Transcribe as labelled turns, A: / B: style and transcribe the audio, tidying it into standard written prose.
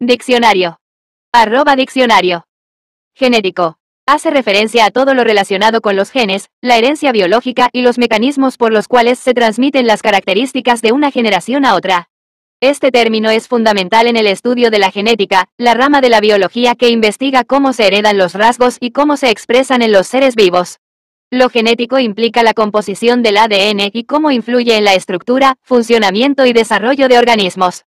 A: Diccionario. @diccionario. Genético. Hace referencia a todo lo relacionado con los genes, la herencia biológica y los mecanismos por los cuales se transmiten las características de una generación a otra. Este término es fundamental en el estudio de la genética, la rama de la biología que investiga cómo se heredan los rasgos y cómo se expresan en los seres vivos. Lo genético implica la composición del ADN y cómo influye en la estructura, funcionamiento y desarrollo de organismos.